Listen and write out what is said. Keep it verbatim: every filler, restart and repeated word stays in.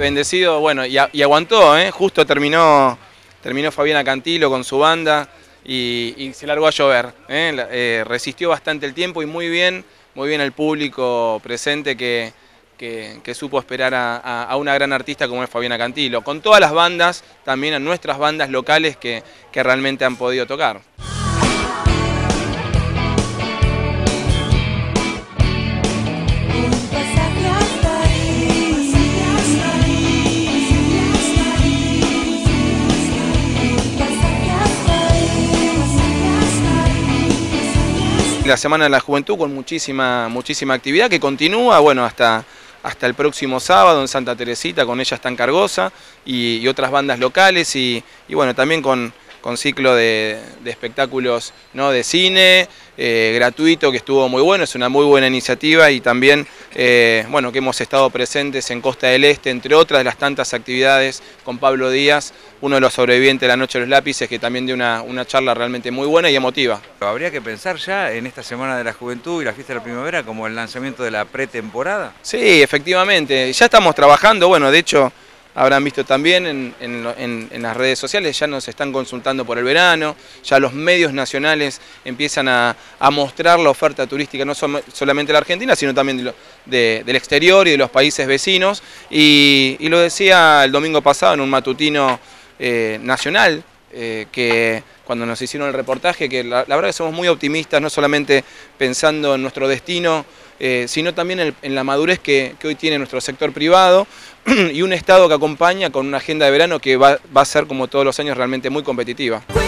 bendecido, bueno, y, a, y aguantó, ¿eh? Justo terminó, terminó Fabiana Cantilo con su banda y, y se largó a llover, ¿eh? Eh, resistió bastante el tiempo y muy bien, muy bien el público presente que, que, que supo esperar a, a, a una gran artista como es Fabiana Cantilo, con todas las bandas, también a nuestras bandas locales que, que realmente han podido tocar. La Semana de la Juventud con muchísima, muchísima actividad que continúa, bueno, hasta, hasta el próximo sábado en Santa Teresita, con Ella Está en Cargosa y, y otras bandas locales y, y bueno, también con, con ciclo de, de espectáculos, ¿no? De cine, eh, gratuito, que estuvo muy bueno, es una muy buena iniciativa y también, eh, bueno, que hemos estado presentes en Costa del Este, entre otras de las tantas actividades, con Pablo Díaz, uno de los sobrevivientes de la Noche de los Lápices, que también dio una, una charla realmente muy buena y emotiva. ¿Habría que pensar ya en esta Semana de la Juventud y la Fiesta de la Primavera como el lanzamiento de la pretemporada? Sí, efectivamente, ya estamos trabajando, bueno, de hecho habrán visto también en, en, en, en las redes sociales, ya nos están consultando por el verano, ya los medios nacionales empiezan a, a mostrar la oferta turística, no so, solamente de la Argentina, sino también de lo, de, del exterior y de los países vecinos, y, y lo decía el domingo pasado en un matutino eh, nacional, eh, que cuando nos hicieron el reportaje, que la, la verdad que somos muy optimistas, no solamente pensando en nuestro destino, eh, sino también en, en la madurez que, que hoy tiene nuestro sector privado y un Estado que acompaña con una agenda de verano que va, va a ser, como todos los años, realmente muy competitiva.